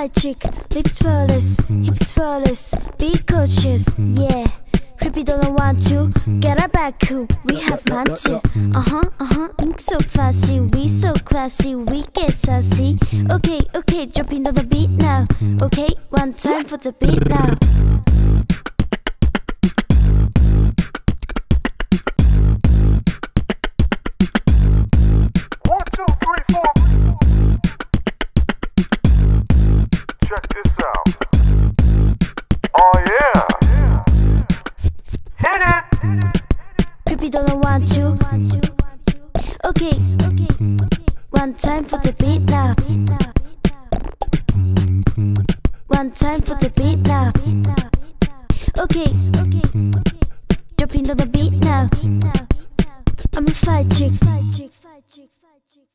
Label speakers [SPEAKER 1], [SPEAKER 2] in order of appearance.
[SPEAKER 1] fly chick, lips swirless, hips swirless, be cautious, yeah. Creepy don't want to get our back cool. We have fun too. Ink so classy, we so classy, we get sassy. Okay, okay, jumping on the beat now. Okay, one time for the beat now.
[SPEAKER 2] Check this out. Oh yeah. Hit it.
[SPEAKER 1] Creepy don't want to. Okay, okay, one time for the beat now. One time for the beat now. Okay, okay, jumping on the beat now. I'm a fly chick.